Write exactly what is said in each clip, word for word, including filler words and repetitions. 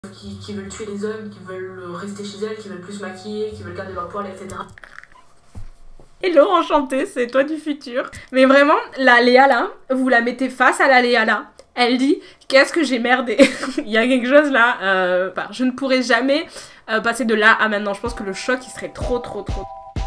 Qui, qui veulent tuer les hommes, qui veulent rester chez elles, qui veulent plus se maquiller, qui veulent garder leur poil, et cetera. Hello, enchantée, c'est toi du futur. Mais vraiment, la Léa là, vous la mettez face à la Léa là, elle dit « Qu'est-ce que j'ai merdé ?» Il y a quelque chose là, euh, bah, je ne pourrais jamais euh, passer de là à maintenant. Je pense que le choc, il serait trop, trop, trop...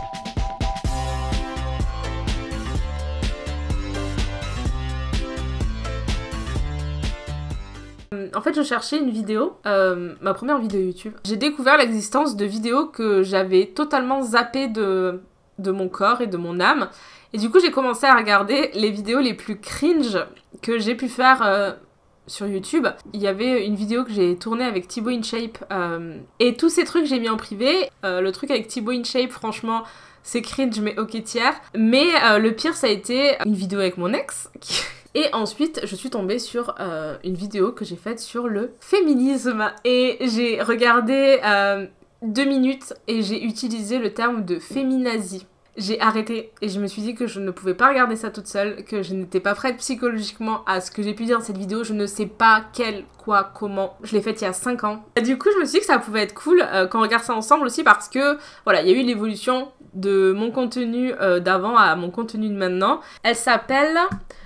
En fait, je cherchais une vidéo, euh, ma première vidéo YouTube. J'ai découvert l'existence de vidéos que j'avais totalement zappées de, de mon corps et de mon âme. Et du coup, j'ai commencé à regarder les vidéos les plus cringe que j'ai pu faire euh, sur YouTube. Il y avait une vidéo que j'ai tournée avec Thibaut InShape. Euh, et tous ces trucs, j'ai mis en privé. Euh, le truc avec Thibaut InShape, franchement... c'est cringe, mais ok tiers. Mais euh, le pire, ça a été une vidéo avec mon ex. Qui... Et ensuite, je suis tombée sur euh, une vidéo que j'ai faite sur le féminisme. Et j'ai regardé euh, deux minutes et j'ai utilisé le terme de féminazie. J'ai arrêté et je me suis dit que je ne pouvais pas regarder ça toute seule, que je n'étais pas prête psychologiquement à ce que j'ai pu dire dans cette vidéo. Je ne sais pas quel, quoi, comment. Je l'ai faite il y a cinq ans. Et du coup, je me suis dit que ça pouvait être cool euh, quand on regarde ça ensemble aussi parce que, voilà, il y a eu l'évolution de mon contenu euh, d'avant à mon contenu de maintenant. Elle s'appelle...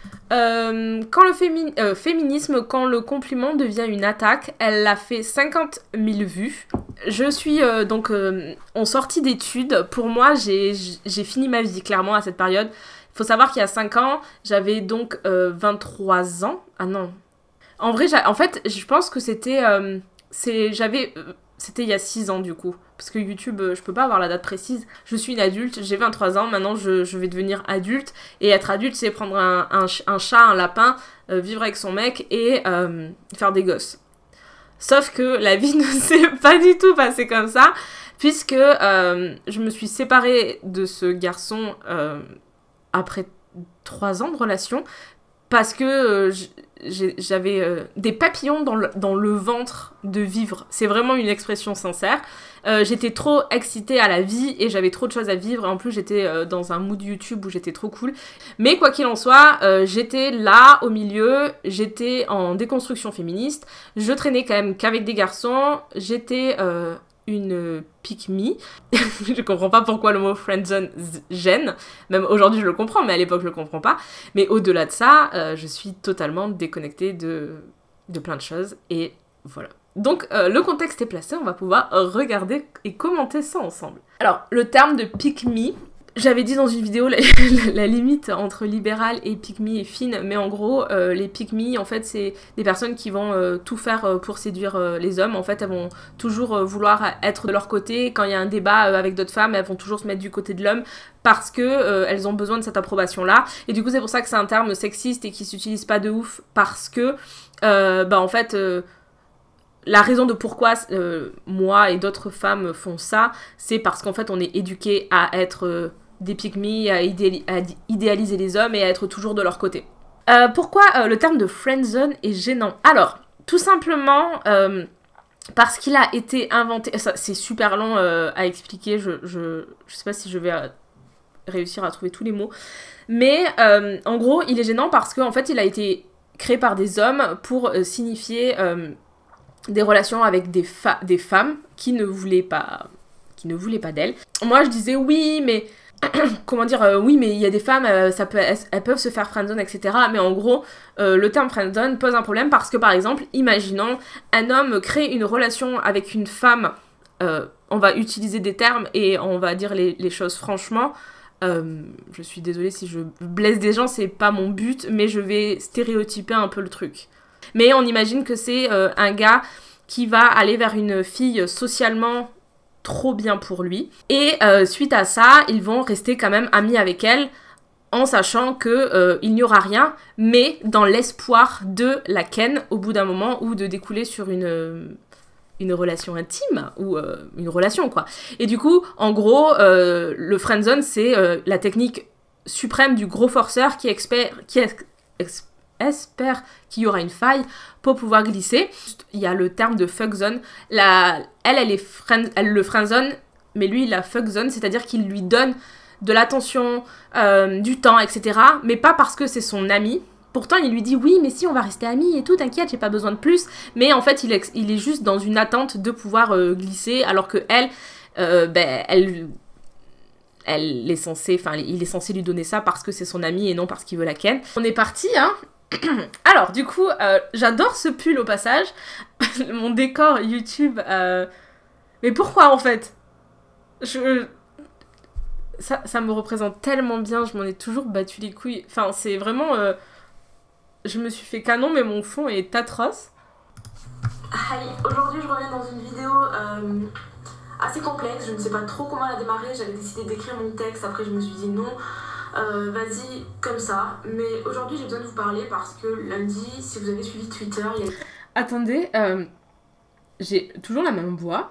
Euh, quand le fémi euh, féminisme, quand le compliment devient une attaque. Elle a fait cinquante mille vues. Je suis euh, donc euh, en sortie d'études. Pour moi, j'ai fini ma vie clairement à cette période. Il faut savoir qu'il y a cinq ans, j'avais donc euh, vingt-trois ans. Ah non. En vrai, en fait, je pense que c'était... Euh, j'avais... Euh, C'était il y a six ans du coup, parce que YouTube, je peux pas avoir la date précise. Je suis une adulte, j'ai vingt-trois ans, maintenant je, je vais devenir adulte. Et être adulte, c'est prendre un, un, un chat, un lapin, euh, vivre avec son mec et euh, faire des gosses. Sauf que la vie ne s'est pas du tout passée comme ça, puisque euh, je me suis séparée de ce garçon euh, après trois ans de relation, parce que euh, j'avais euh, des papillons dans le, dans le ventre de vivre. C'est vraiment une expression sincère. Euh, j'étais trop excitée à la vie et j'avais trop de choses à vivre. Et en plus, j'étais euh, dans un mood YouTube où j'étais trop cool. Mais quoi qu'il en soit, euh, j'étais là, au milieu. J'étais en déconstruction féministe. Je traînais quand même qu'avec des garçons. J'étais... Euh, une pick-me. Je comprends pas pourquoi le mot friendzone gêne. Même aujourd'hui, je le comprends, mais à l'époque, je le comprends pas. Mais au-delà de ça, euh, je suis totalement déconnectée de, de plein de choses. Et voilà. Donc, euh, le contexte est placé. On va pouvoir regarder et commenter ça ensemble. Alors, le terme de pick-me, j'avais dit dans une vidéo la, la, la limite entre libéral et pick-me est fine, mais en gros, euh, les pick-me, en fait, c'est des personnes qui vont euh, tout faire euh, pour séduire euh, les hommes. En fait, elles vont toujours euh, vouloir être de leur côté. Quand il y a un débat euh, avec d'autres femmes, elles vont toujours se mettre du côté de l'homme parce que euh, elles ont besoin de cette approbation-là. Et du coup, c'est pour ça que c'est un terme sexiste et qui s'utilise pas de ouf parce que, euh, bah, en fait... Euh, La raison de pourquoi euh, moi et d'autres femmes font ça, c'est parce qu'en fait on est éduqués à être euh, des pick-me, à, idéali à idéaliser les hommes et à être toujours de leur côté. Euh, pourquoi euh, le terme de friendzone est gênant? Alors, tout simplement euh, parce qu'il a été inventé... C'est super long euh, à expliquer, je, je, je sais pas si je vais euh, réussir à trouver tous les mots. Mais euh, en gros, il est gênant parce qu'en fait il a été créé par des hommes pour euh, signifier... Euh, des relations avec des, fa des femmes qui ne voulaient pas, qui ne voulaient pas d'elles. Moi, je disais oui, mais... comment dire, euh, oui, mais il y a des femmes, euh, ça peut, elles, elles peuvent se faire friendzone, et cetera. Mais en gros, euh, le terme friendzone pose un problème parce que, par exemple, imaginons, un homme crée une relation avec une femme, euh, on va utiliser des termes et on va dire les, les choses franchement. Euh, je suis désolée si je blesse des gens, c'est pas mon but, mais je vais stéréotyper un peu le truc. Mais on imagine que c'est euh, un gars qui va aller vers une fille socialement trop bien pour lui. Et euh, suite à ça, ils vont rester quand même amis avec elle en sachant qu'il euh, n'y aura rien, mais dans l'espoir de la ken au bout d'un moment ou de découler sur une, une relation intime ou euh, une relation quoi. Et du coup, en gros, euh, le friendzone, c'est euh, la technique suprême du gros forceur qui, expert, qui est... Ex espère qu'il y aura une faille pour pouvoir glisser. Il y a le terme de fuckzone. La... Elle, elle, est friend... elle le friendzone, mais lui, il la fuckzone, c'est-à-dire qu'il lui donne de l'attention, euh, du temps, et cetera. Mais pas parce que c'est son ami. Pourtant, il lui dit oui, mais si, on va rester amis et tout, t'inquiète, j'ai pas besoin de plus. Mais en fait, il est, il est juste dans une attente de pouvoir euh, glisser, alors que elle, euh, ben, elle, elle est censée, enfin, il est censé lui donner ça parce que c'est son ami et non parce qu'il veut la ken. On est parti, hein. Alors, du coup, euh, j'adore ce pull au passage. Mon décor YouTube. Euh... Mais pourquoi en fait? Je... Ça, ça me représente tellement bien, je m'en ai toujours battu les couilles. Enfin, c'est vraiment... Euh... Je me suis fait canon, mais mon fond est atroce. Hi, aujourd'hui je reviens dans une vidéo euh, assez complexe, je ne sais pas trop comment la démarrer, j'avais décidé d'écrire mon texte, après je me suis dit non, euh, vas-y comme ça. Mais aujourd'hui j'ai besoin de vous parler parce que lundi, si vous avez suivi Twitter, il y a... Attendez, euh, j'ai toujours la même voix.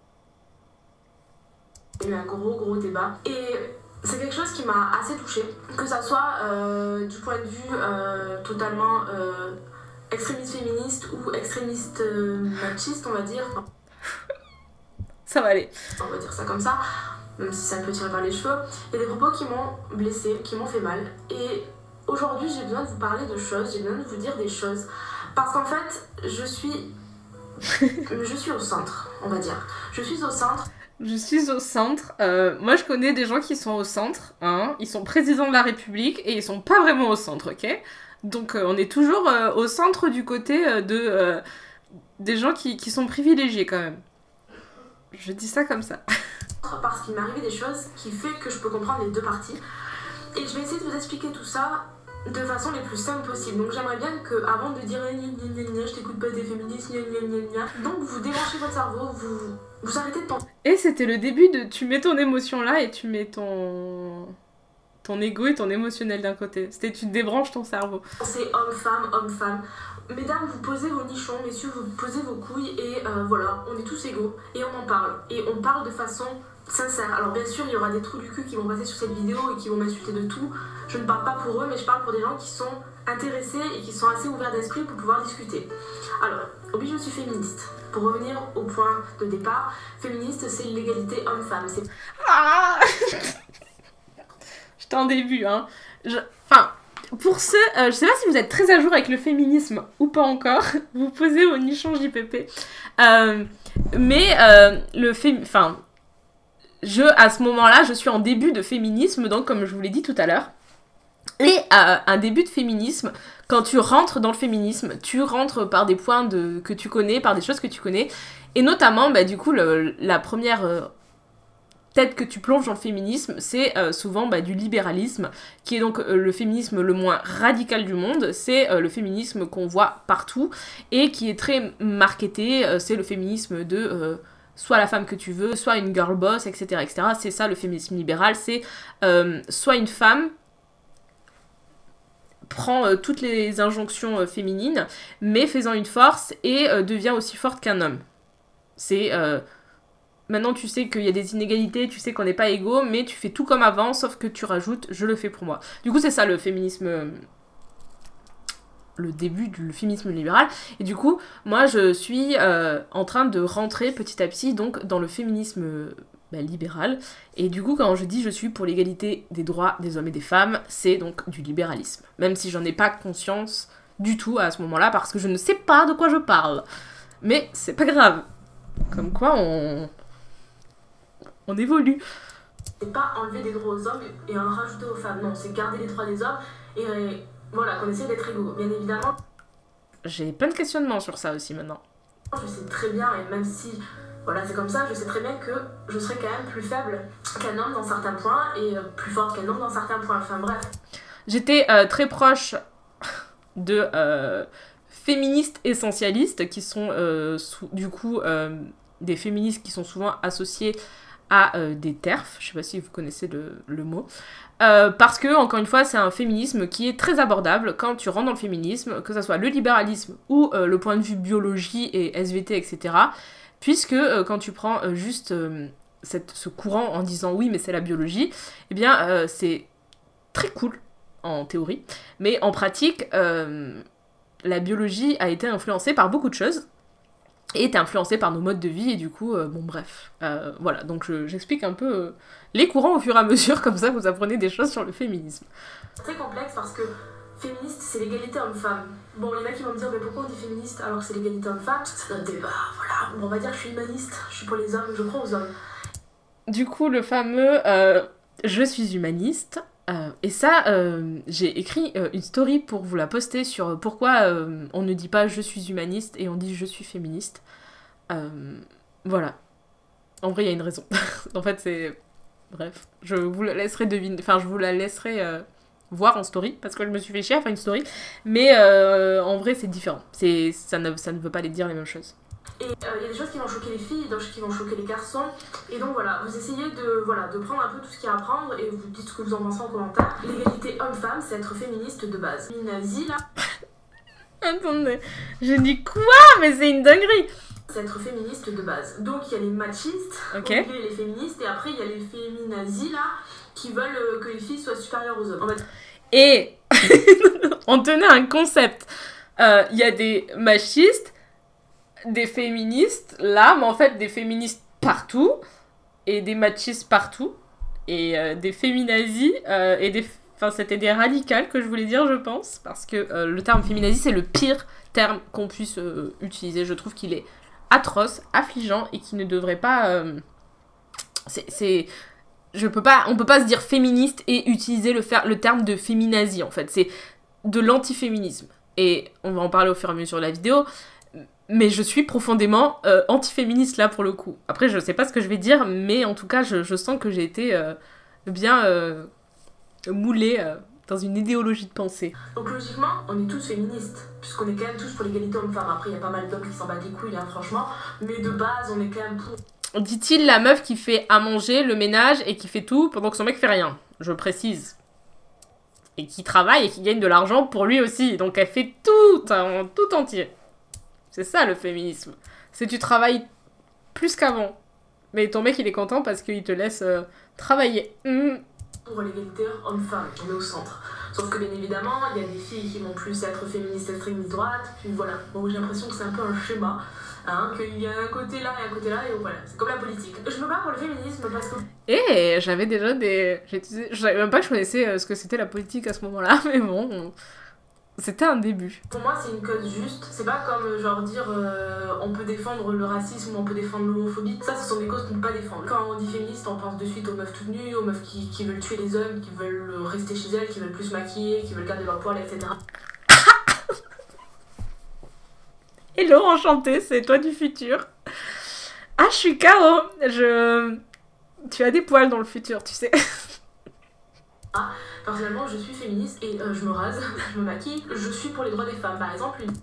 Il y a eu un gros gros débat et c'est quelque chose qui m'a assez touchée, que ça soit euh, du point de vue euh, totalement euh, extrémiste féministe ou extrémiste euh, machiste, on va dire. Ça va aller. On va dire ça comme ça, même si ça me peut tirer par les cheveux. Il y a des propos qui m'ont blessée, qui m'ont fait mal. Et aujourd'hui, j'ai besoin de vous parler de choses, j'ai besoin de vous dire des choses. Parce qu'en fait, je suis... je suis au centre, on va dire. Je suis au centre. Je suis au centre. Euh, moi, je connais des gens qui sont au centre. Hein. Ils sont présidents de la République et ils sont pas vraiment au centre, ok? Donc, euh, on est toujours euh, au centre du côté euh, de euh, des gens qui, qui sont privilégiés, quand même. Je dis ça comme ça. Parce qu'il m'est arrivé des choses qui fait que je peux comprendre les deux parties. Et je vais essayer de vous expliquer tout ça de façon les plus simple possible. Donc j'aimerais bien que, avant de dire gna gna gna gna, je t'écoute pas des féministes, gna gna gna gna, donc vous débranchez votre cerveau, vous, vous arrêtez de penser. Et c'était le début de tu mets ton émotion là et tu mets ton ton ego et ton émotionnel d'un côté. C'était tu débranches ton cerveau. C'est homme-femme, homme-femme. Mesdames, vous posez vos nichons, messieurs, vous posez vos couilles et euh, voilà, on est tous égaux et on en parle. Et on parle de façon sincère. Alors bien sûr, il y aura des trous du cul qui vont passer sur cette vidéo et qui vont m'insulter de tout. Je ne parle pas pour eux, mais je parle pour des gens qui sont intéressés et qui sont assez ouverts d'esprit pour pouvoir discuter. Alors, oui, je suis féministe. Pour revenir au point de départ, féministe, c'est l'égalité homme-femme. C'est... Ah J'étais en début, hein. Je... Enfin... Pour ceux, euh, je sais pas si vous êtes très à jour avec le féminisme ou pas encore, vous posez au nichon J P P. Euh, mais euh, le fém... Enfin, je, à ce moment-là, je suis en début de féminisme, donc comme je vous l'ai dit tout à l'heure. Et euh, un début de féminisme, quand tu rentres dans le féminisme, tu rentres par des points de, que tu connais, par des choses que tu connais. Et notamment, bah, du coup, le, la première... Euh, tête que tu plonges dans le féminisme, c'est euh, souvent bah, du libéralisme, qui est donc euh, le féminisme le moins radical du monde. C'est euh, le féminisme qu'on voit partout et qui est très marketé. Euh, c'est le féminisme de euh, soit la femme que tu veux, soit une girl boss, et cetera et cetera. C'est ça le féminisme libéral, c'est euh, soit une femme prend euh, toutes les injonctions euh, féminines, mais faisant une force et euh, devient aussi forte qu'un homme. C'est... Euh, Maintenant, tu sais qu'il y a des inégalités, tu sais qu'on n'est pas égaux, mais tu fais tout comme avant, sauf que tu rajoutes « je le fais pour moi ». Du coup, c'est ça le féminisme... le début du féminisme libéral. Et du coup, moi, je suis euh, en train de rentrer petit à petit donc dans le féminisme bah, libéral. Et du coup, quand je dis « je suis pour l'égalité des droits des hommes et des femmes », c'est donc du libéralisme. Même si j'en ai pas conscience du tout à ce moment-là, parce que je ne sais pas de quoi je parle. Mais c'est pas grave. Comme quoi, on... on évolue. C'est pas enlever des droits aux hommes et en rajouter aux femmes, non, c'est garder les droits des hommes et euh, voilà, qu'on essaie d'être égaux, bien évidemment. J'ai plein de questionnements sur ça aussi maintenant. Je sais très bien, et même si voilà, c'est comme ça, je sais très bien que je serais quand même plus faible qu'un homme dans certains points et euh, plus forte qu'un homme dans certains points, enfin bref. J'étais euh, très proche de euh, féministes essentialistes qui sont euh, sous, du coup euh, des féministes qui sont souvent associées à euh, des TERF, je sais pas si vous connaissez le, le mot, euh, parce que, encore une fois, c'est un féminisme qui est très abordable quand tu rentres dans le féminisme, que ce soit le libéralisme ou euh, le point de vue biologie et S V T, et cetera, puisque euh, quand tu prends euh, juste euh, cette, ce courant en disant oui, mais c'est la biologie, eh bien, euh, c'est très cool en théorie, mais en pratique, euh, la biologie a été influencée par beaucoup de choses, et est influencée par nos modes de vie, et du coup, euh, bon bref, euh, voilà, donc je, j'explique un peu euh, les courants au fur et à mesure, comme ça vous apprenez des choses sur le féminisme. C'est très complexe parce que Féministe, c'est l'égalité homme-femme. Bon, il y en a qui vont me dire, mais pourquoi on dit féministe alors que c'est l'égalité homme-femme? Parce que c'est notre débat, voilà. Bon, on va dire que je suis humaniste, je suis pour les hommes, je crois aux hommes. Du coup, le fameux euh, je suis humaniste. Euh, et ça, euh, j'ai écrit euh, une story pour vous la poster sur pourquoi euh, on ne dit pas je suis humaniste et on dit je suis féministe. Euh, voilà. En vrai, il y a une raison. En fait, c'est... Bref, je vous la laisserai deviner... Enfin, je vous la laisserai euh, voir en story, parce que je me suis fait chier à faire une story. Mais euh, en vrai, c'est différent. C'est... Ça, ne... ça ne veut pas les dire les mêmes choses. Et il euh, y a des choses qui vont choquer les filles, d'autres qui vont choquer les garçons. Et donc voilà, vous essayez de, voilà, de prendre un peu tout ce qu'il y a à prendre et vous dites ce que vous en pensez en commentaire. L'égalité homme-femme, c'est être féministe de base. Une nazie, là... Attendez, je dis quoi? Mais c'est une dinguerie! C'est être féministe de base. Donc il y a les machistes, okay. les féministes, et après il y a les féminazis là, qui veulent euh, que les filles soient supérieures aux hommes. En fait... Et on tenait un concept. Il euh, y a des machistes, des féministes là, mais en fait des féministes partout, et des machistes partout, et euh, des féminazis, euh, et des... Enfin, c'était des radicales que je voulais dire, je pense, parce que euh, le terme féminazie, c'est le pire terme qu'on puisse euh, utiliser. Je trouve qu'il est atroce, affligeant, et qui ne devrait pas... Euh... C'est... c'est... Je peux pas... On peut pas se dire féministe et utiliser le, fer... le terme de féminazie, en fait. C'est de l'antiféminisme. Et on va en parler au fur et à mesure de la vidéo, mais je suis profondément euh, antiféministe, là, pour le coup. Après, je sais pas ce que je vais dire, mais en tout cas, je, je sens que j'ai été euh, bien... Euh... moulé euh, dans une idéologie de pensée. Donc logiquement, on est tous féministes, puisqu'on est quand même tous pour l'égalité homme-femme. Après, il y a pas mal d'hommes qui s'en battent les couilles, hein, franchement, mais de base, on est quand même pour... Dit-il la meuf qui fait à manger, le ménage, et qui fait tout, pendant que son mec fait rien, je précise. Et qui travaille et qui gagne de l'argent pour lui aussi, donc elle fait tout, en tout entier. C'est ça le féminisme. C'est tu travailles plus qu'avant. Mais ton mec, il est content parce qu'il te laisse euh, travailler. Mmh. Pour l'égalité homme-femme, on est au centre. Sauf que bien évidemment, il y a des filles qui vont plus être féministes extrémistes droite, puis voilà. Bon, j'ai l'impression que c'est un peu un schéma, hein, qu'il y a un côté là et un côté là, et voilà, c'est comme la politique. Je me bats pour le féminisme parce que... Et j'avais déjà des... Je savais même pas que je connaissais euh, ce que c'était la politique à ce moment-là, mais bon... On... C'était un début. Pour moi, c'est une cause juste. C'est pas comme genre dire euh, on peut défendre le racisme ou on peut défendre l'homophobie. Ça, ce sont des causes qu'on ne peut pas défendre. Quand on dit féministe, on pense de suite aux meufs toutes nues, aux meufs qui, qui veulent tuer les hommes, qui veulent rester chez elles, qui veulent plus se maquiller, qui veulent garder leur poil, et cetera. Hello, enchantée, c'est toi du futur. Ah, je suis K O. Je... Tu as des poils dans le futur, tu sais. Ah, personnellement, je suis féministe et euh, je me rase, je me maquille, je suis pour les droits des femmes. Par exemple, une...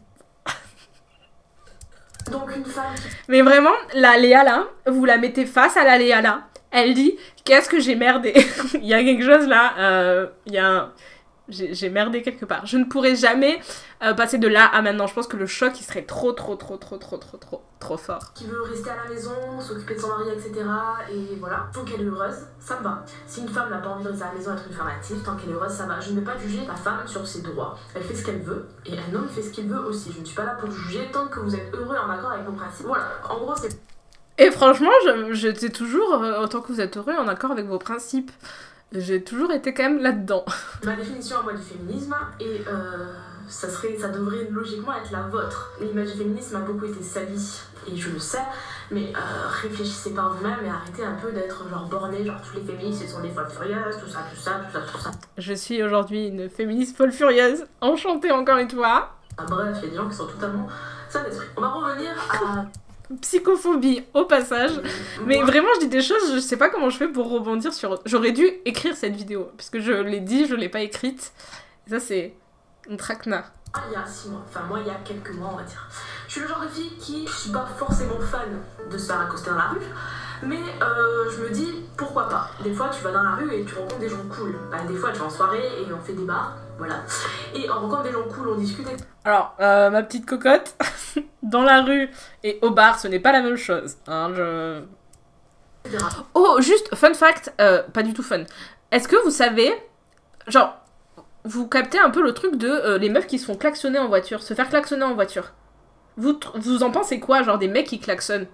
Donc une femme qui... Mais vraiment, la Léa là, vous la mettez face à la Léa là, elle dit « Qu'est-ce que j'ai merdé ?» Il y a quelque chose là, euh, il y a un... J'ai merdé quelque part. Je ne pourrais jamais euh, passer de là à maintenant. Je pense que le choc, il serait trop, trop, trop, trop, trop, trop, trop, trop fort. Qui veut rester à la maison, s'occuper de son mari, et cetera. Et voilà. Tant qu'elle est heureuse, ça me va. Si une femme n'a pas envie de rester à la maison, être une femme active, tant qu'elle est heureuse, ça va. Je ne vais pas juger la femme sur ses droits. Elle fait ce qu'elle veut, et un homme fait ce qu'il veut aussi. Je ne suis pas là pour juger tant que vous êtes heureux en accord avec vos principes. Voilà. En gros, c'est... Et franchement, j'étais toujours, euh, autant que vous êtes heureux, en accord avec vos principes. J'ai toujours été quand même là-dedans. Ma définition à moi du féminisme, et euh, ça, serait, ça devrait logiquement être la vôtre. L'image du féminisme a beaucoup été salie, et je le sais, mais euh, réfléchissez par vous-même et arrêtez un peu d'être genre borné, genre tous les féministes ce sont des folles furieuses, tout ça, tout ça, tout ça, tout ça. Je suis aujourd'hui une féministe folle furieuse, enchantée encore une fois. Ah, bref, il y a des gens qui sont totalement sains d'esprit. On va revenir à... Psychophobie au passage. Mais vraiment, je dis des choses, je sais pas comment je fais pour rebondir sur... J'aurais dû écrire cette vidéo, parce que je l'ai dit, je l'ai pas écrite. Et ça, c'est une traquenard. Il y a six mois, enfin moi il y a quelques mois on va dire. Je suis le genre de fille qui, je suis pas forcément fan de se faire accoster dans la rue, mais euh, je me dis pourquoi pas. Des fois tu vas dans la rue et tu rencontres des gens cool. Bah, des fois tu vas en soirée et on fait des bars, voilà. Et on rencontre des gens cool, on discute. Alors, euh, ma petite cocotte, dans la rue et au bar, ce n'est pas la même chose. Hein, je... Oh, juste, fun fact, euh, pas du tout fun. Est-ce que vous savez, genre, vous captez un peu le truc de euh, les meufs qui se font klaxonner en voiture, se faire klaxonner en voiture. Vous, vous en pensez quoi, genre des mecs qui klaxonnent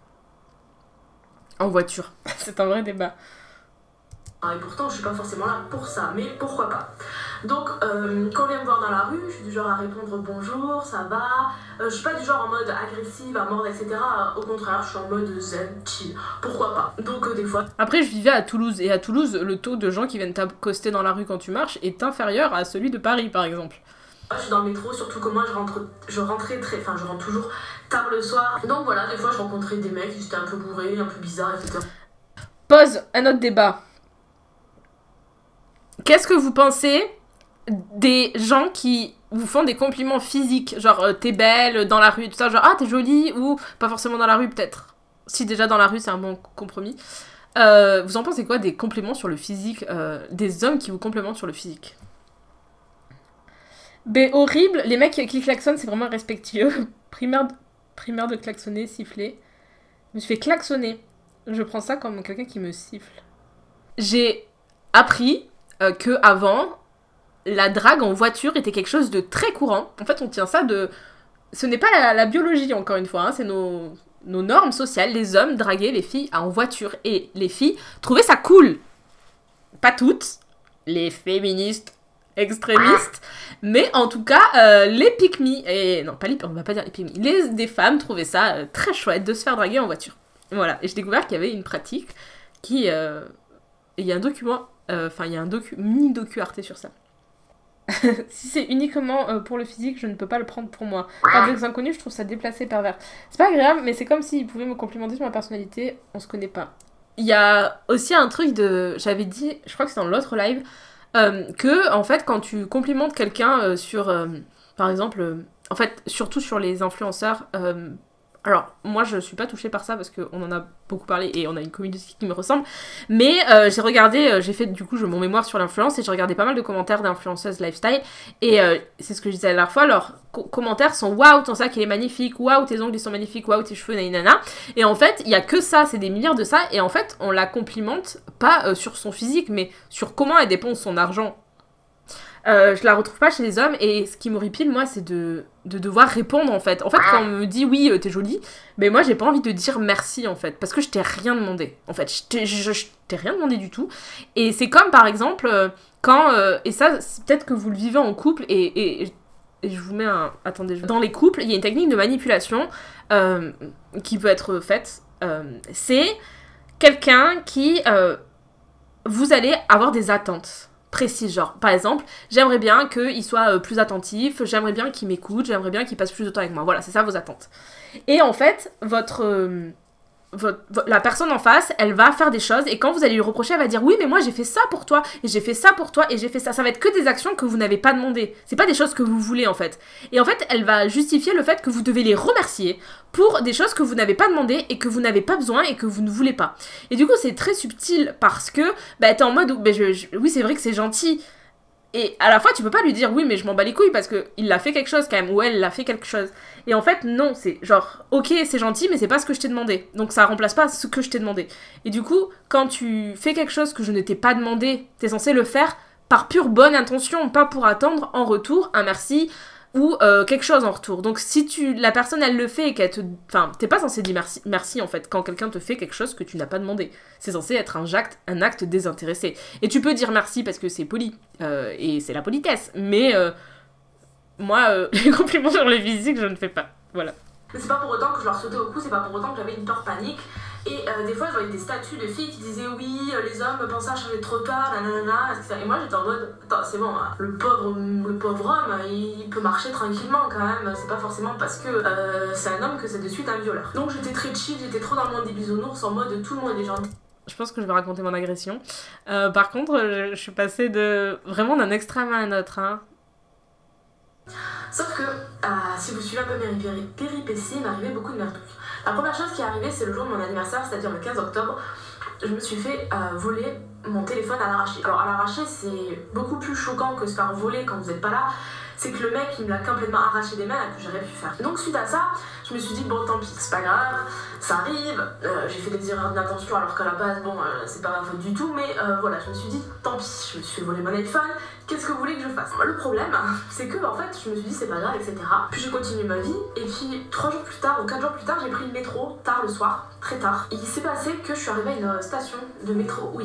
en voiture? C'est un vrai débat. Et pourtant, je suis pas forcément là pour ça, mais pourquoi pas. Donc euh, quand on vient me voir dans la rue, je suis du genre à répondre bonjour, ça va. Euh, je suis pas du genre en mode agressive, à mordre, et cetera. Au contraire, je suis en mode zen, chill. Pourquoi pas. Donc euh, des fois... Après, je vivais à Toulouse, et à Toulouse, le taux de gens qui viennent t'accoster dans la rue quand tu marches est inférieur à celui de Paris, par exemple. Je suis dans le métro, surtout que moi je rentre, je rentrais très, enfin je rentre toujours tard le soir. Donc voilà, des fois je rencontrais des mecs qui étaient un peu bourrés, un peu bizarres, et cetera. Pose un autre débat. Qu'est-ce que vous pensez des gens qui vous font des compliments physiques, genre euh, t'es belle dans la rue, tout ça, genre ah t'es jolie, ou pas forcément dans la rue peut-être. Si déjà dans la rue c'est un bon compromis. Euh, vous en pensez quoi des compliments sur le physique, euh, des hommes qui vous complimentent sur le physique? Ben horrible, les mecs qui klaxonnent c'est vraiment respectueux. primaire, de, primaire de klaxonner, siffler. Je me suis fait klaxonner. Je prends ça comme quelqu'un qui me siffle. J'ai appris euh, que avant, la drague en voiture était quelque chose de très courant. En fait, on tient ça de... Ce n'est pas la, la biologie, encore une fois, hein, c'est nos, nos normes sociales. Les hommes draguaient les filles en voiture. Et les filles trouvaient ça cool. Pas toutes. Les féministes extrémistes, mais en tout cas euh, les pick-me, et non pas les, on va pas dire les pick-me, les des femmes trouvaient ça euh, très chouette de se faire draguer en voiture. Voilà, et j'ai découvert qu'il y avait une pratique qui, euh, il y a un document, enfin euh, il y a un docu, mini docu Arte sur ça. Si c'est uniquement euh, pour le physique, je ne peux pas le prendre pour moi. Par des inconnus, je trouve ça déplacé, pervers. C'est pas agréable, mais c'est comme s'ils pouvaient me complimenter sur ma personnalité, on se connaît pas. Il y a aussi un truc de, j'avais dit, je crois que c'est dans l'autre live. Euh, que, en fait, quand tu complimentes quelqu'un euh, sur, euh, par exemple, euh, en fait, surtout sur les influenceurs, euh, alors, moi, je suis pas touchée par ça parce qu'on en a beaucoup parlé et on a une communauté qui me ressemble, mais euh, j'ai regardé, euh, j'ai fait du coup mon mémoire sur l'influence et j'ai regardé pas mal de commentaires d'influenceuses lifestyle et euh, c'est ce que je disais la dernière fois, leurs co- commentaires sont waouh, ton sac il est magnifique, waouh, tes ongles ils sont magnifiques, waouh, tes cheveux, nanana, et en fait, il y a que ça, c'est des milliards de ça, et en fait, on la complimente pas euh, sur son physique, mais sur comment elle dépense son argent. Euh, je la retrouve pas chez les hommes et ce qui m'horripile moi c'est de, de devoir répondre en fait. En fait quand on me dit oui euh, t'es jolie, mais moi j'ai pas envie de dire merci en fait parce que je t'ai rien demandé. En fait je t'ai, je, je t'ai rien demandé du tout. Et c'est comme par exemple euh, quand, euh, et ça c'est peut-être que vous le vivez en couple et, et, et je vous mets un... Attendez, je... dans les couples il y a une technique de manipulation euh, qui peut être faite. Euh, c'est quelqu'un qui... Euh, vous allez avoir des attentes précise, genre par exemple j'aimerais bien qu'il soit euh, plus attentif, j'aimerais bien qu'il m'écoute, j'aimerais bien qu'il passe plus de temps avec moi, voilà c'est ça vos attentes. Et en fait votre, euh, votre, votre la personne en face elle va faire des choses et quand vous allez lui reprocher elle va dire oui mais moi j'ai fait ça pour toi et j'ai fait ça pour toi et j'ai fait ça, ça va être que des actions que vous n'avez pas demandé, c'est pas des choses que vous voulez en fait, et en fait elle va justifier le fait que vous devez les remercier pour des choses que vous n'avez pas demandé et que vous n'avez pas besoin et que vous ne voulez pas. Et du coup, c'est très subtil parce que bah, t'es en mode, bah, je, je, oui, c'est vrai que c'est gentil. Et à la fois, tu peux pas lui dire, oui, mais je m'en bats les couilles parce qu'il a fait quelque chose quand même, ou elle l'a fait quelque chose. Et en fait, non, c'est genre, ok, c'est gentil, mais c'est pas ce que je t'ai demandé. Donc ça remplace pas ce que je t'ai demandé. Et du coup, quand tu fais quelque chose que je ne t'ai pas demandé, t'es censé le faire par pure bonne intention, pas pour attendre en retour un merci ou euh, quelque chose en retour. Donc si tu la personne elle le fait et qu'elle te... Enfin, t'es pas censé dire merci, merci en fait quand quelqu'un te fait quelque chose que tu n'as pas demandé. C'est censé être un acte, un acte désintéressé. Et tu peux dire merci parce que c'est poli, euh, et c'est la politesse. Mais euh, moi, euh, les compliments sur le physique, je ne fais pas. Voilà. Mais c'est pas pour autant que je leur sautais au cou, c'est pas pour autant que j'avais une peur panique. Et euh, des fois, je voyais des statuts de filles qui disaient oui, euh, les hommes pensaient à changer trop tard, nanana, et cetera. Et moi, j'étais en mode, attends, c'est bon, hein, le pauvre, le pauvre homme, il peut marcher tranquillement quand même. C'est pas forcément parce que euh, c'est un homme que c'est de suite un violeur. Donc j'étais très chill, j'étais trop dans le monde des bisounours en mode tout le monde est gentil. Je pense que je vais raconter mon agression. Euh, par contre, je, je suis passée de vraiment d'un extrême à un autre. Hein. Sauf que, euh, si vous suivez un peu mes péri- péripéties, il m'est arrivé beaucoup de merdouilles. La première chose qui est arrivée, c'est le jour de mon anniversaire, c'est-à-dire le quinze octobre. Je me suis fait euh, voler mon téléphone à l'arraché. Alors à l'arraché, c'est beaucoup plus choquant que se faire voler quand vous n'êtes pas là. C'est que le mec, il me l'a complètement arraché des mains et que j'ai rien pu faire. Donc suite à ça, je me suis dit, bon tant pis, c'est pas grave, ça arrive. Euh, j'ai fait des erreurs d'inattention alors qu'à la base, bon, euh, c'est pas ma faute du tout. Mais euh, voilà, je me suis dit, tant pis, je me suis fait voler mon iPhone. Qu'est-ce que vous voulez que je fasse? Le problème, c'est que en fait, je me suis dit c'est pas grave, et cetera. Puis j'ai continué ma vie, et puis trois jours plus tard, ou quatre jours plus tard, j'ai pris le métro, tard le soir, très tard. Et il s'est passé que je suis arrivée à une station de métro où il y avait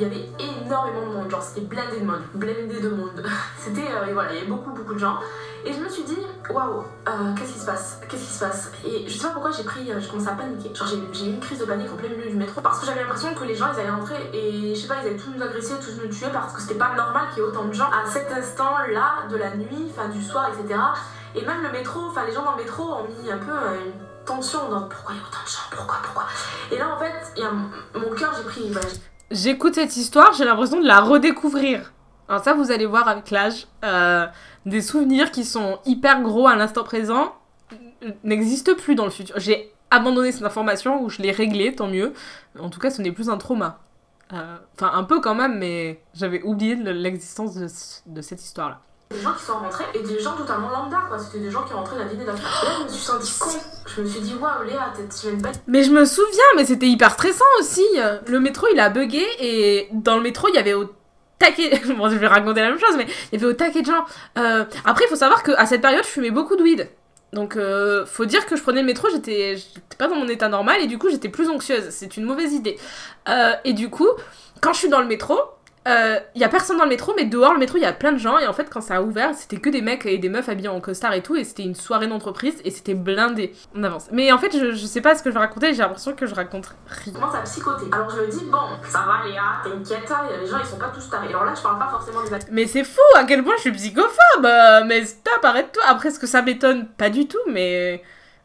énormément de monde, genre c'était blindé de monde, blindé de monde. C'était, euh, voilà, il y avait beaucoup beaucoup de gens. Et je me suis dit, waouh, euh, qu'est-ce qui se passe, qu'est-ce qui se passe. Et je sais pas pourquoi j'ai pris, euh, je commençais à paniquer. Genre j'ai eu une crise de panique en plein milieu du métro parce que j'avais l'impression que les gens ils allaient rentrer et je sais pas, ils allaient tous nous agresser, tous nous tuer parce que c'était pas normal qu'il y ait autant de gens à cet instant-là de la nuit, enfin du soir, et cetera. Et même le métro, enfin les gens dans le métro ont mis un peu euh, une tension dans pourquoi il y a autant de gens, pourquoi, pourquoi. Et là en fait, il y a mon cœur, j'ai pris. Voilà, j'écoute cette histoire, j'ai l'impression de la redécouvrir. Alors ça, vous allez voir avec l'âge, euh, des souvenirs qui sont hyper gros à l'instant présent n'existent plus dans le futur. J'ai abandonné cette information ou je l'ai réglée, tant mieux. En tout cas, ce n'est plus un trauma. Euh, enfin, un peu quand même, mais j'avais oublié l'existence de, de cette histoire-là. Des gens qui sont rentrés et des gens totalement lambda, quoi. C'était des gens qui rentraient la vie des dames. Là, je me suis sentie con. Je me suis dit, waouh, Léa, tu viens de battre. Mais je me souviens, mais c'était hyper stressant aussi. Le métro, il a bugué et dans le métro, il y avait au taquet. Bon, je vais raconter la même chose, mais il y avait au taquet de gens. Euh, après, il faut savoir qu'à cette période, je fumais beaucoup de weed. Donc, euh, faut dire que je prenais le métro, j'étais pas dans mon état normal et du coup, j'étais plus anxieuse. C'est une mauvaise idée. Euh, et du coup, quand je suis dans le métro, il euh, y a personne dans le métro, mais dehors, le métro, il y a plein de gens. Et en fait, quand ça a ouvert, c'était que des mecs et des meufs habillés en costard et tout. Et c'était une soirée d'entreprise et c'était blindé. On avance. Mais en fait, je, je sais pas ce que je vais raconter. J'ai l'impression que je raconte rien. Je commence à psychoter. Alors je me dis, bon, ça va Léa, t'inquiète, les gens ils sont pas tous tarés. Alors là, je parle pas forcément des actes. Mais c'est fou à quel point je suis psychophobe. Mais stop, arrête-toi. Après, est-ce que ça m'étonne? Pas du tout, mais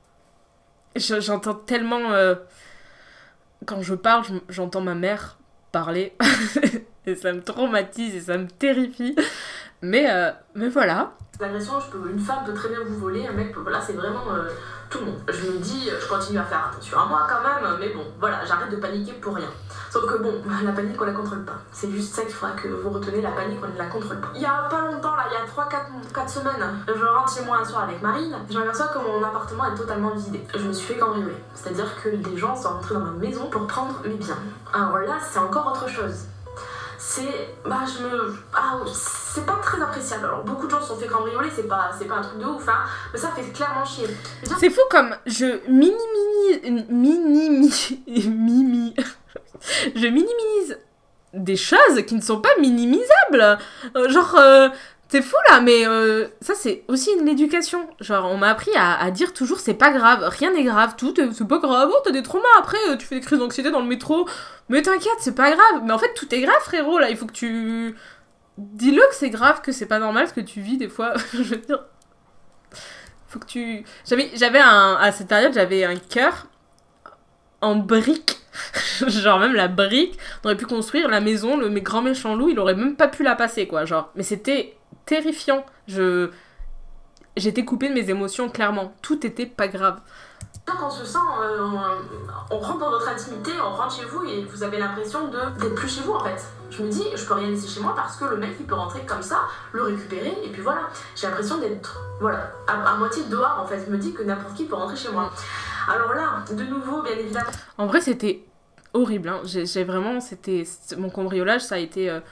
je, j'entends tellement. Euh... Quand je parle, je, j'entends ma mère parler. Et ça me traumatise et ça me terrifie. Mais, euh, mais voilà. L'agression, je peux, une femme peut très bien vous voler, un mec peut, voilà, c'est vraiment euh, tout le monde. Je me dis, je continue à faire attention à moi quand même, mais bon, voilà, j'arrête de paniquer pour rien. Sauf que bon, la panique, on la contrôle pas. C'est juste ça qu'il faudra que vous retenez, la panique, on ne la contrôle pas. Il y a pas longtemps, là, il y a trois quatre semaines, je rentre chez moi un soir avec Marine, je m'aperçois que mon appartement est totalement vidé. Je me suis fait cambrioler. C'est-à-dire que des gens sont rentrés dans ma maison pour prendre mes biens. Alors là, c'est encore autre chose. C'est, bah je me, ah, c'est pas très appréciable. Alors beaucoup de gens se sont fait cambrioler, c'est pas, c'est pas un truc de ouf, hein, mais ça fait clairement chier. Dire... C'est fou comme je minimise, minimise, mimi, je minimise des choses qui ne sont pas minimisables. Euh, genre, euh, c'est fou là, mais euh, ça c'est aussi une éducation. Genre on m'a appris à, à dire toujours c'est pas grave, rien n'est grave, tout c'est pas grave, oh, t'as des traumas après, tu fais des crises d'anxiété dans le métro, mais t'inquiète c'est pas grave. Mais en fait tout est grave frérot là, il faut que tu... Dis-le que c'est grave, que c'est pas normal ce que tu vis des fois, je veux dire... Faut que tu... J'avais, j'avais un... À cette période j'avais un cœur en briques. Genre même la brique, on aurait pu construire la maison, le grand méchant loup, il aurait même pas pu la passer quoi, genre. Mais c'était terrifiant. Je j'étais coupée de mes émotions clairement. Tout était pas grave. Quand on se sent, euh, on, on rentre dans notre intimité, on rentre chez vous et vous avez l'impression de d'être plus chez vous en fait. Je me dis, je peux rien laisser chez moi parce que le mec il peut rentrer comme ça, le récupérer et puis voilà. J'ai l'impression d'être, voilà, à, à moitié dehors en fait. Je me dis que n'importe qui peut rentrer chez moi. Alors là, de nouveau, bien évidemment. En vrai, c'était horrible. Hein. J'ai, j'ai vraiment, c'était, c'était mon cambriolage, ça a été euh,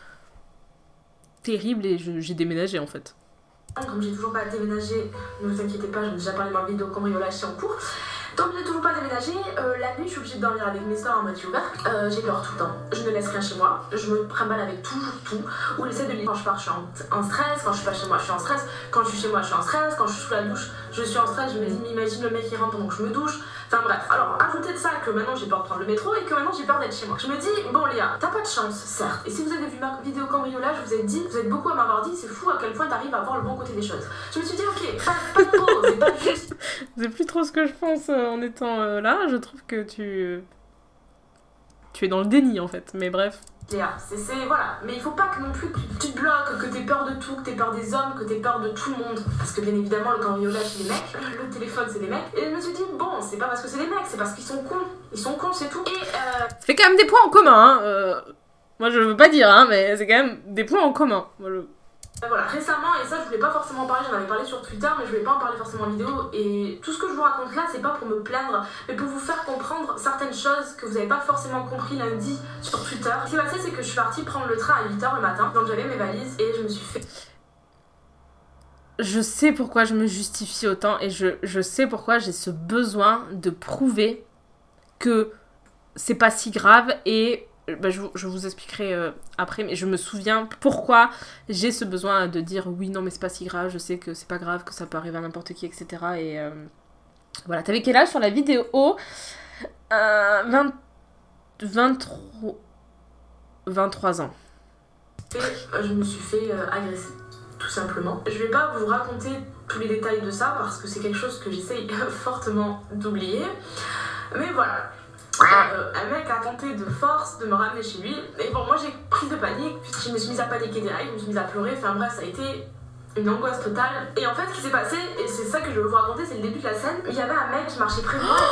terrible et je, j'ai déménagé en fait. Comme j'ai toujours pas déménagé, ne vous inquiétez pas, j'en ai déjà parlé dans ma vidéo cambriolage, c'est en cours. Comme j'ai toujours pas déménagé, euh, la nuit je suis obligée de dormir avec mes soeurs en moitié ouvert. Euh, j'ai peur tout le temps, je ne laisse rien chez moi, je me trimballe avec toujours tout. Ou j'essaie de lire. Quand je pars, je suis en, en stress, quand je suis pas chez moi, je suis en stress. Quand je suis chez moi, je suis en stress. Quand je suis sous la douche, je suis en stress. Je me dis, m'imagine le mec qui rentre pendant que je me douche. Enfin bref, alors ajoutez de ça que maintenant j'ai peur de prendre le métro et que maintenant j'ai peur d'être chez moi. Je me dis, bon Léa, t'as pas de chance, certes. Et si vous avez vu ma vidéo cambriolage, vous êtes dit, vous êtes beaucoup à m'avoir dit, c'est fou à quel point t'arrives à voir le bon côté des choses. Je me suis dit, ok, pas, pas de pause, c'est pas juste. C'est plus trop ce que je pense euh, en étant euh, là. Je trouve que tu. Tu es dans le déni en fait, mais bref. Léa, c'est, c'est voilà, mais il faut pas que non plus que tu te bloques, que t'aies peur de tout, que t'aies peur des hommes, que t'aies peur de tout le monde. Parce que bien évidemment, le cambriolage c'est des mecs, le téléphone c'est des mecs. Et je me suis dit, bon, c'est pas parce que c'est des mecs, c'est parce qu'ils sont cons. Ils sont cons, c'est tout. Et euh... Ça fait quand même des points en commun, hein. Euh... Moi je veux pas dire, hein, mais c'est quand même des points en commun. Moi, je... Voilà, récemment, et ça je voulais pas forcément parler, j'en avais parlé sur Twitter, mais je voulais pas en parler forcément en vidéo. Et tout ce que je vous raconte là, c'est pas pour me plaindre, mais pour vous faire comprendre certaines choses que vous avez pas forcément compris lundi sur Twitter. Ce qui s'est passé, c'est que je suis partie prendre le train à huit heures le matin, donc j'avais mes valises et je me suis fait... Je sais pourquoi je me justifie autant et je, je sais pourquoi j'ai ce besoin de prouver que c'est pas si grave et bah, je, je vous expliquerai euh, après, mais je me souviens pourquoi j'ai ce besoin de dire oui, non, mais c'est pas si grave, je sais que c'est pas grave, que ça peut arriver à n'importe qui, et cetera. Et euh, voilà, t'avais quel âge sur la vidéo? euh, vingt, vingt-trois, vingt-trois ans. Et euh, je me suis fait euh, agresser, tout simplement. Je vais pas vous raconter tous les détails de ça parce que c'est quelque chose que j'essaye fortement d'oublier. Mais voilà. Euh, un mec a tenté de force de me ramener chez lui. Et bon, moi j'ai pris de panique, puis je me suis mise à paniquer direct, je me suis mise à pleurer. Enfin bref, ça a été une angoisse totale. Et en fait, ce qui s'est passé, et c'est ça que je veux vous raconter, c'est le début de la scène. Il y avait un mec qui marchait près de moi.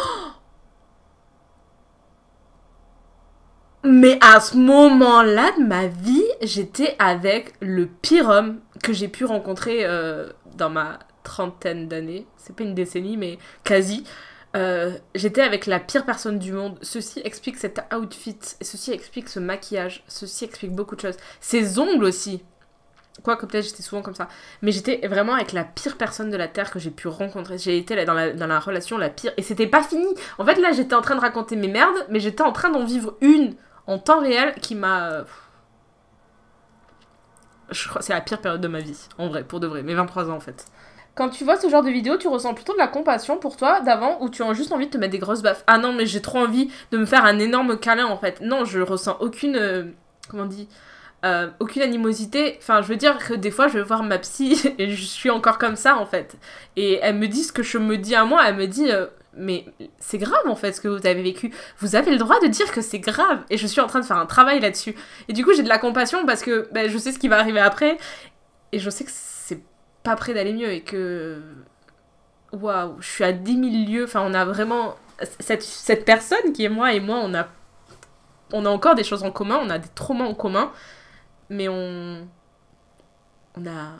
Mais à ce moment-là de ma vie, j'étais avec le pire homme que j'ai pu rencontrer euh, dans ma trentaine d'années. C'est pas une décennie, mais quasi. Euh, j'étais avec la pire personne du monde. Ceci explique cet outfit, ceci explique ce maquillage, ceci explique beaucoup de choses. Ses ongles aussi. Quoique peut-être j'étais souvent comme ça. Mais j'étais vraiment avec la pire personne de la Terre que j'ai pu rencontrer. J'ai été là dans la, dans la relation la pire. Et c'était pas fini. En fait là j'étais en train de raconter mes merdes, mais j'étais en train d'en vivre une en temps réel qui m'a... Je crois que c'est la pire période de ma vie. En vrai, pour de vrai. Mes vingt-trois ans en fait. Quand tu vois ce genre de vidéo, tu ressens plutôt de la compassion pour toi d'avant ou tu as juste envie de te mettre des grosses baffes. Ah non, mais j'ai trop envie de me faire un énorme câlin en fait. Non, je ressens aucune... Euh, comment on dit euh, aucune animosité. Enfin, je veux dire que des fois, je vais voir ma psy et je suis encore comme ça en fait. Et elle me dit ce que je me dis à moi. Elle me dit... Euh, mais c'est grave en fait ce que vous avez vécu. Vous avez le droit de dire que c'est grave. Et je suis en train de faire un travail là-dessus. Et du coup, j'ai de la compassion parce que ben, je sais ce qui va arriver après. Et je sais que c'est pas près d'aller mieux et que waouh, je suis à dix mille lieues, enfin on a vraiment cette, cette personne qui est moi et moi on a on a encore des choses en commun, on a des traumas en commun, mais on on a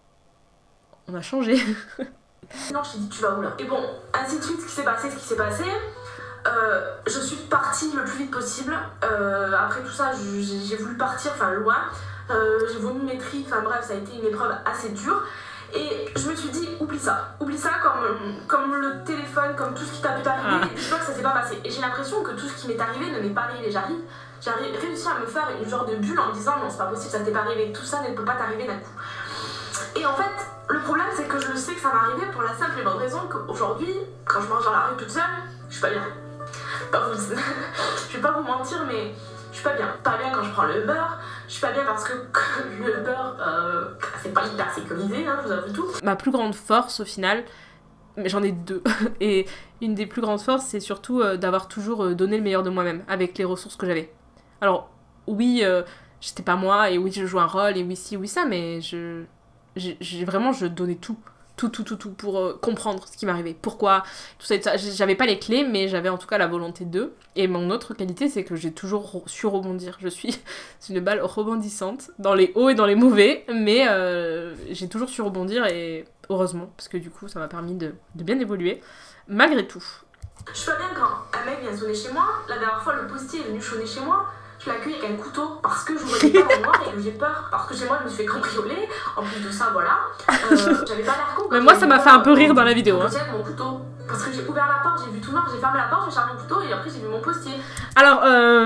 on a changé. Non, je t'ai dit tu vas où là? Et bon, ainsi de suite, ce qui s'est passé, ce qui s'est passé, euh, je suis partie le plus vite possible. Euh, après tout ça, j'ai, j'ai voulu partir, enfin loin. Euh, j'ai vomi mes tripes, enfin bref, ça a été une épreuve assez dure. Et je me suis dit, oublie ça, oublie ça comme, comme le téléphone, comme tout ce qui t'a pu t'arriver, ah. Dis-toi que ça s'est pas passé. Et j'ai l'impression que tout ce qui m'est arrivé ne m'est pas arrivé. J'arrive, j'ai réussi à me faire une genre de bulle en me disant, non, c'est pas possible, ça t'est pas arrivé, tout ça ne peut pas t'arriver d'un coup. Et en fait, le problème, c'est que je sais que ça m'est arrivé pour la simple et bonne raison qu'aujourd'hui, quand je marche dans la rue toute seule, je suis pas bien. Pas vous... je vais pas vous mentir, mais je suis pas bien. Pas bien quand je prends le Uber. Je suis pas bien parce que le Uber, euh, c'est pas hyper sécurisé, hein, je vous avoue tout. Ma plus grande force, au final, mais j'en ai deux. Et une des plus grandes forces, c'est surtout euh, d'avoir toujours euh, donné le meilleur de moi-même avec les ressources que j'avais. Alors, oui, euh, j'étais pas moi, et oui, je joue un rôle, et oui, si, oui, ça, mais je... J'ai, j'ai vraiment, je donnais tout. Tout, tout, tout, tout pour euh, comprendre ce qui m'arrivait. Pourquoi, tout ça, tout ça. J'avais pas les clés, mais j'avais en tout cas la volonté d'eux. Et mon autre qualité, c'est que j'ai toujours su rebondir. Je suis une balle rebondissante, dans les hauts et dans les mauvais, mais euh, j'ai toujours su rebondir, et heureusement, parce que du coup, ça m'a permis de, de bien évoluer, malgré tout. Je suis pas bien quand un mec vient sonner chez moi. La dernière fois, le postier est venu sonner chez moi. Je l'accueille avec un couteau parce que je voyais pas en noir et que j'ai peur. Parce que chez moi, je me suis fait cambrioler. En plus de ça, voilà. Euh, j'avais pas l'air con. Mais moi, ça m'a fait un peu rire dans la vidéo. J'ai hein. mon couteau. Parce que j'ai ouvert la porte, j'ai vu tout noir, j'ai fermé la porte, j'ai chargé mon couteau et après, j'ai vu mon postier. Alors, euh,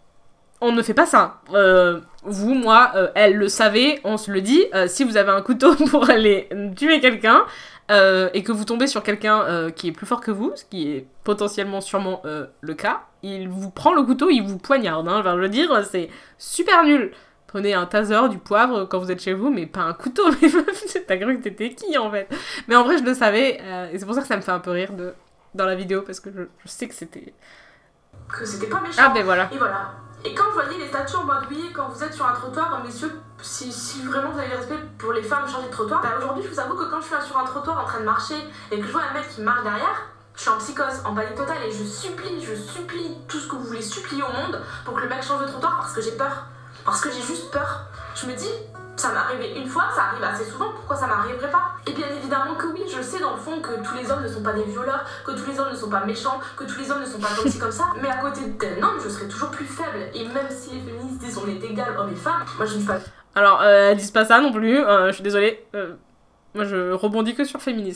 on ne fait pas ça. Euh, vous, moi, euh, elle le savait, on se le dit. Euh, si vous avez un couteau pour aller tuer quelqu'un, Euh, et que vous tombez sur quelqu'un euh, qui est plus fort que vous, ce qui est potentiellement sûrement euh, le cas, il vous prend le couteau, il vous poignarde. Hein. Enfin, je veux dire, c'est super nul. Prenez un taser, du poivre quand vous êtes chez vous, mais pas un couteau. Mais t'as cru que t'étais qui en fait? Mais en vrai, je le savais, euh, et c'est pour ça que ça me fait un peu rire de... dans la vidéo, parce que je, je sais que c'était... Que c'était pas méchant. Ah ben voilà. Et voilà. Et quand je voyais les statues en mode oui, quand vous êtes sur un trottoir, messieurs, si, si vraiment vous avez respect pour les femmes changer de trottoir, bah aujourd'hui je vous avoue que quand je suis sur un trottoir en train de marcher et que je vois un mec qui marche derrière, je suis en psychose, en panique totale et je supplie, je supplie tout ce que vous voulez supplier au monde pour que le mec change de trottoir parce que j'ai peur. Parce que j'ai juste peur. Je me dis, ça m'est arrivé une fois, ça arrive assez souvent, pourquoi ça m'arriverait pas? Et bien évidemment que oui, je sais dans le fond que tous les hommes ne sont pas des violeurs, que tous les hommes ne sont pas méchants, que tous les hommes ne sont pas comme ci comme ça, mais à côté d'un homme, je serais toujours plus faible. Et même si les féministes disent on est égal, hommes et femmes, moi je ne suis pas... Alors, euh, elles disent pas ça non plus, euh, je suis désolée. Euh, moi je rebondis que sur féminisme.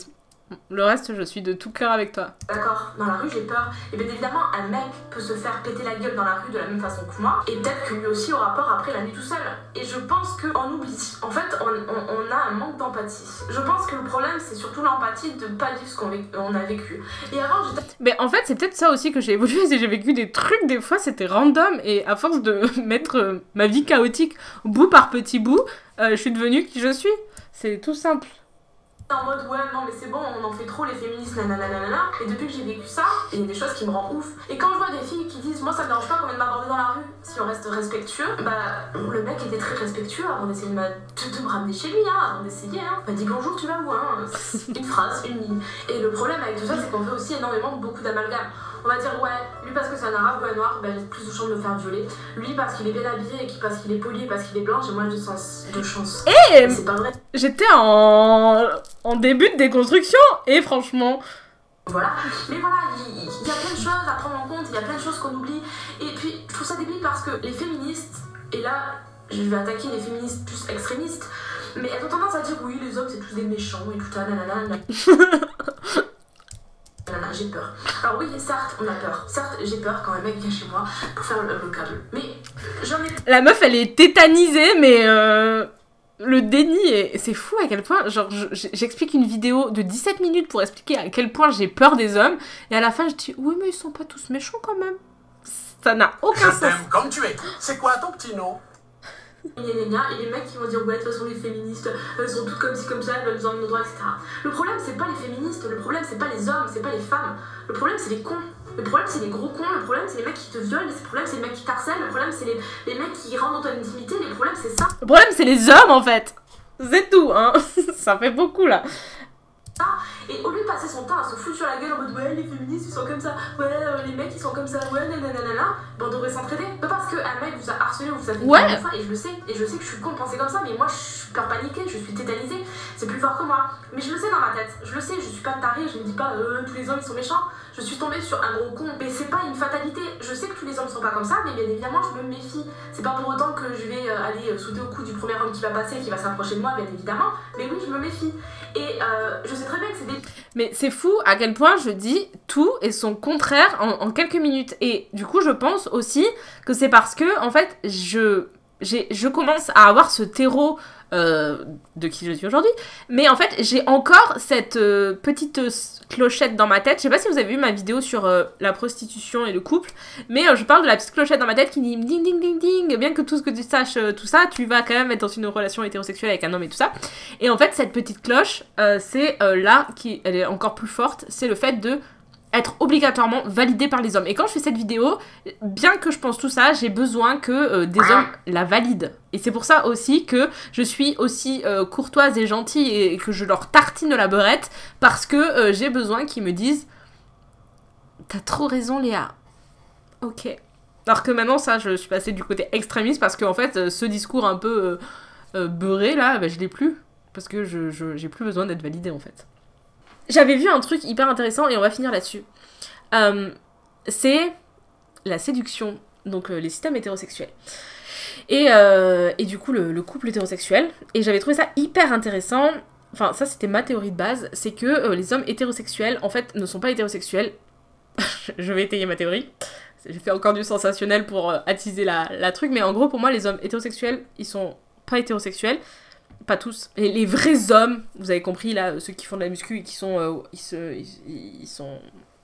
Le reste, je suis de tout cœur avec toi. D'accord, dans la rue j'ai peur. Et bien évidemment, un mec peut se faire péter la gueule dans la rue de la même façon que moi, et peut-être que lui aussi aura peur après la nuit tout seul. Et je pense qu'on oublie. En fait, on, on, on a un manque d'empathie. Je pense que le problème, c'est surtout l'empathie de pas vivre ce qu'on on a vécu. Et avant, j'étais... Mais en fait, c'est peut-être ça aussi que j'ai évolué, c'est que j'ai vécu des trucs, des fois, c'était random, et à force de mettre euh, ma vie chaotique bout par petit bout, euh, je suis devenue qui je suis. C'est tout simple. En mode ouais non mais c'est bon on en fait trop les féministes nanana nanana et depuis que j'ai vécu ça il y a des choses qui me rendent ouf et quand je vois des filles qui disent moi ça me dérange pas qu'on vienne m'aborder dans la rue si on reste respectueux bah le mec était très respectueux avant d'essayer de me, de, de me ramener chez lui hein, avant d'essayer hein m'a dit bonjour tu vas où hein une phrase une ligne et le problème avec tout ça c'est qu'on fait aussi énormément beaucoup d'amalgames. On va dire ouais lui parce que c'est un arabe ou un noir bah j'ai plus de chance de me faire violer, lui parce qu'il est bien habillé et qui parce qu'il est poli et parce qu'il est blanc j'ai moins de sens de chance. Et c'est pas vrai. J'étais en en début de déconstruction et franchement voilà, mais voilà, il, il y a plein de choses à prendre en compte, il y a plein de choses qu'on oublie et puis je trouve ça débile parce que les féministes, et là je vais attaquer les féministes plus extrémistes, mais elles ont tendance à dire oui les hommes c'est tous des méchants et tout ça, nanana, nanana. Nanana, j'ai peur. Alors oui, certes, on a peur. Certes, j'ai peur quand un mec vient chez moi pour faire le, le câble. Mais j'en ai... La meuf, elle est tétanisée, mais euh, le déni, est... c'est fou à quel point... Genre, je, j'explique une vidéo de dix-sept minutes pour expliquer à quel point j'ai peur des hommes, et à la fin, je dis, oui, mais ils sont pas tous méchants quand même. Ça n'a aucun sens. Je t'aime comme tu es. C'est quoi ton petit nom? Et les mecs qui vont dire ouais de toute façon les féministes elles sont toutes comme ci comme ça, elles veulent besoin de nos droits, et cetera. Le problème c'est pas les féministes, le problème c'est pas les hommes, c'est pas les femmes, le problème c'est les cons, le problème c'est les gros cons, le problème c'est les mecs qui te violent, le problème c'est les mecs qui t'harcèlent, le problème c'est les, les mecs qui rentrent dans ton intimité, le problème c'est ça. Le problème c'est les hommes en fait, c'est tout hein, ça fait beaucoup là. Et au lieu de passer son temps à se foutre sur la gueule en mode ouais les féministes ils sont comme ça, ouais euh, les mecs ils sont comme ça, ouais nanana, ben on devrait s'entraider. Pas parce qu'un mec vous a harcelé ou vous a fait ouais. une fois, et je le sais, et je sais que je suis con de penser comme ça, mais moi je suis peur paniquée, je suis tétanisée, c'est plus fort que moi. Mais je le sais dans ma tête, je le sais, je suis pas tarée, je me dis pas euh, tous les hommes ils sont méchants, je suis tombée sur un gros con, mais c'est pas une fatalité, je sais que tous les hommes sont pas comme ça, mais bien évidemment je me méfie. C'est pas pour autant que je vais euh, aller sauter au cou du premier homme qui va passer, qui va s'approcher de moi, bien évidemment, mais oui je me méfie. Et euh, je sais très bien que c'est des... Mais c'est fou à quel point je dis tout et son contraire en, en quelques minutes. Et du coup, je pense aussi que c'est parce que, en fait, je, j'ai, je commence à avoir ce terreau euh, de qui je suis aujourd'hui. Mais en fait, j'ai encore cette euh, petite euh, clochette dans ma tête. Je sais pas si vous avez vu ma vidéo sur euh, la prostitution et le couple. Mais euh, je parle de la petite clochette dans ma tête qui dit ding ding ding ding. Bien que tout ce que tu saches, euh, tout ça, tu vas quand même être dans une relation hétérosexuelle avec un homme et tout ça. Et en fait, cette petite cloche, euh, c'est euh, là, qui, elle est encore plus forte, c'est le fait de être obligatoirement validée par les hommes. Et quand je fais cette vidéo, bien que je pense tout ça, j'ai besoin que euh, des hommes la valident. Et c'est pour ça aussi que je suis aussi euh, courtoise et gentille et que je leur tartine la beurette, parce que euh, j'ai besoin qu'ils me disent « T'as trop raison Léa. » Ok. Alors que maintenant, ça, je suis passée du côté extrémiste, parce qu'en fait, euh, ce discours un peu euh, euh, beurré, là, bah, je l'ai plus. Parce que je, je, j'ai plus besoin d'être validée, en fait. J'avais vu un truc hyper intéressant et on va finir là-dessus. Euh, c'est la séduction, donc euh, les systèmes hétérosexuels. Et, euh, et du coup, le, le couple hétérosexuel. Et j'avais trouvé ça hyper intéressant. Enfin, ça, c'était ma théorie de base. C'est que euh, les hommes hétérosexuels, en fait, ne sont pas hétérosexuels. Je vais étayer ma théorie. J'ai fait encore du sensationnel pour euh, attiser la, la truc. Mais en gros, pour moi, les hommes hétérosexuels, ils sont pas hétérosexuels. Pas tous. Les, les vrais hommes, vous avez compris, là, ceux qui font de la muscu et qui sont... Euh, ils, se, ils, ils sont...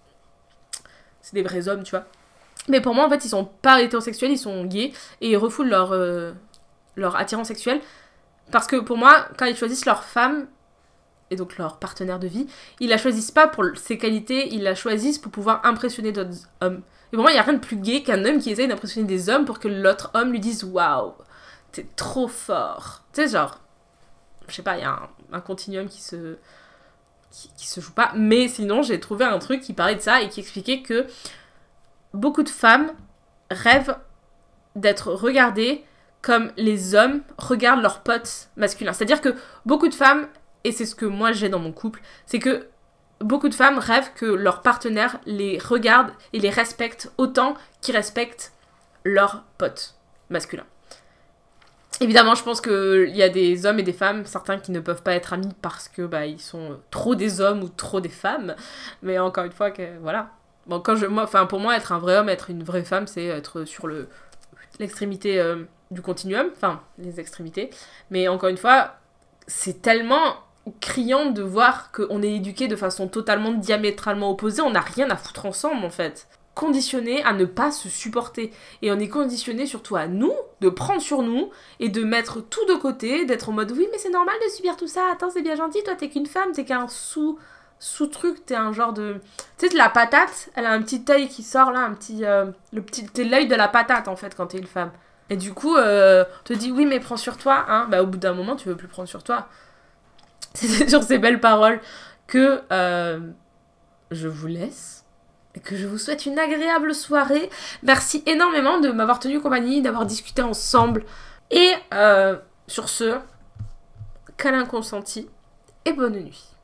C'est des vrais hommes, tu vois. Mais pour moi, en fait, ils sont pas hétérosexuels, ils sont gays, et ils refoulent leur, euh, leur attirance sexuelle. Parce que pour moi, quand ils choisissent leur femme, et donc leur partenaire de vie, ils la choisissent pas pour ses qualités, ils la choisissent pour pouvoir impressionner d'autres hommes. Et pour moi, il y a rien de plus gay qu'un homme qui essaye d'impressionner des hommes pour que l'autre homme lui dise « Waouh, t'es trop fort ». Tu sais, genre... Je sais pas, il y a un, un continuum qui se, qui, qui se joue pas. Mais sinon, j'ai trouvé un truc qui parlait de ça et qui expliquait que beaucoup de femmes rêvent d'être regardées comme les hommes regardent leurs potes masculins. C'est-à-dire que beaucoup de femmes, et c'est ce que moi j'ai dans mon couple, c'est que beaucoup de femmes rêvent que leur partenaire les regarde et les respecte autant qu'ils respectent leurs potes masculins. Évidemment, je pense qu'il y a des hommes et des femmes, certains qui ne peuvent pas être amis parce que bah, ils sont trop des hommes ou trop des femmes. Mais encore une fois, que, voilà. Bon, quand je, moi, enfin, pour moi, être un vrai homme, être une vraie femme, c'est être sur le, l'extrémité euh, du continuum. Enfin, les extrémités. Mais encore une fois, c'est tellement criant de voir qu'on est éduqués de façon totalement diamétralement opposée. On n'a rien à foutre ensemble, en fait. Conditionné à ne pas se supporter. Et on est conditionné surtout à nous, de prendre sur nous, et de mettre tout de côté, d'être en mode, oui, mais c'est normal de subir tout ça, attends, c'est bien gentil, toi, t'es qu'une femme, t'es qu'un sous... sous-truc, t'es un genre de... Tu sais, la patate, elle a un petit œil qui sort, là, un petit... Euh, le petit... T'es l'œil de la patate, en fait, quand t'es une femme. Et du coup, euh, on te dit, oui, mais prends sur toi, hein. Bah, au bout d'un moment, tu veux plus prendre sur toi. C'est sur ces belles paroles que euh, je vous laisse. Et que je vous souhaite une agréable soirée. Merci énormément de m'avoir tenu compagnie, d'avoir discuté ensemble. Et euh, sur ce, câlin consenti et bonne nuit.